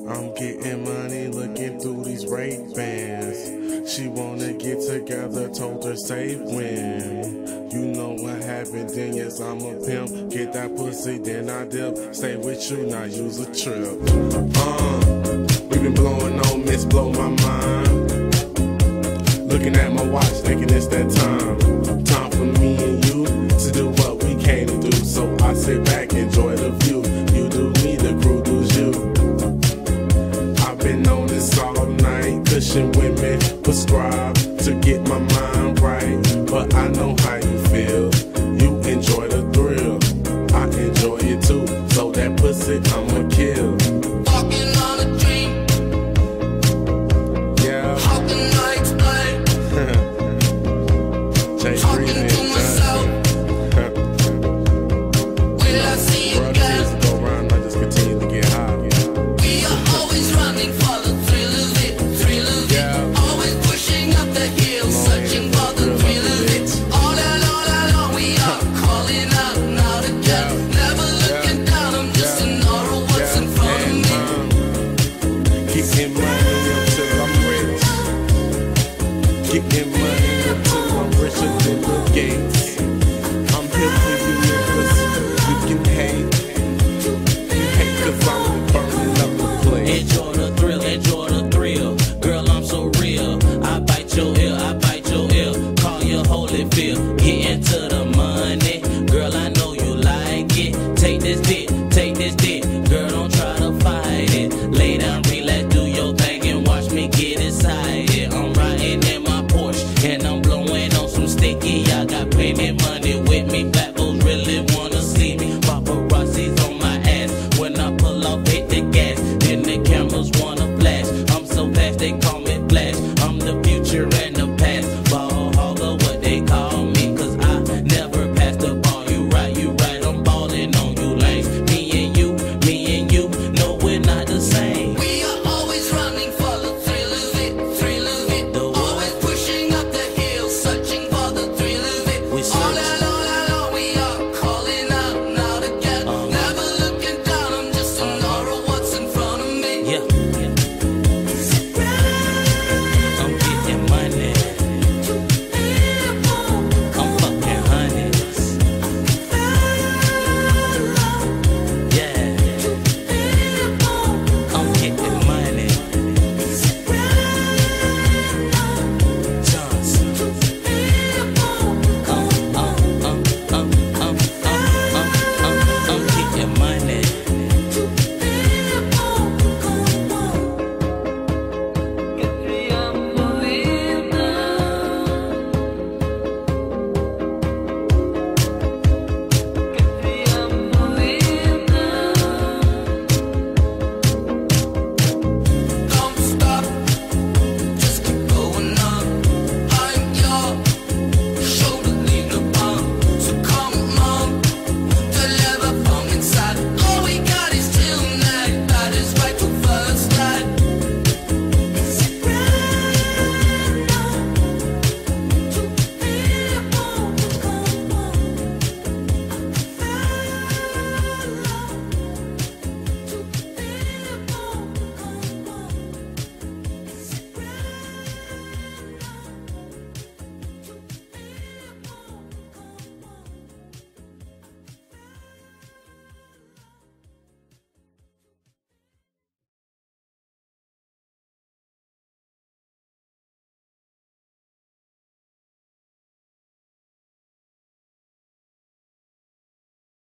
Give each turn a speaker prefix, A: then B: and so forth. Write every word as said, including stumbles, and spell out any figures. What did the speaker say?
A: I'm getting money looking through these Ray-Bans. She wanna get together, told her save when. You know what happened, then yes, I'm a pimp. Get that pussy, then I dip. Stay with you, not use a trip. Uh, we been blowing on miss, blow my mind. Looking at my watch, thinking it's that time. Time for me and you to do what we came to do. So I sit back, enjoy the view. You do me, the crew does you. I've been on this all night, cushion women prescribe to get my mind right. But I know how you feel. You enjoy the thrill, I enjoy it too. So that pussy I'ma kill.